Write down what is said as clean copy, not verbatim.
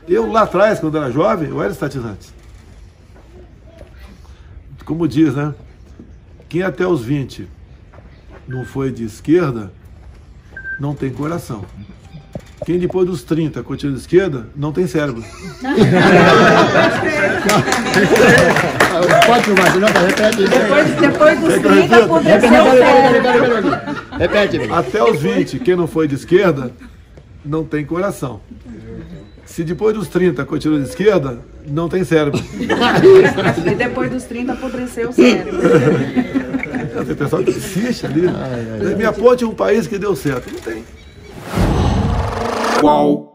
Eu lá atrás, quando era jovem, eu era estatizante. Como diz, né? Quem até os 20 não foi de esquerda, não tem coração. Quem depois dos 30 continua de esquerda, não tem cérebro. Pode filmar, não, repete. Depois dos 30 apodreceu o cérebro. Repete. Até os 20, quem não foi de esquerda, não tem coração. Se depois dos 30 continua de esquerda, não tem cérebro. E depois dos 30 apodreceu o cérebro. Tem pessoal que insiste ali. Me aponte um país que deu certo. Não tem. Qual?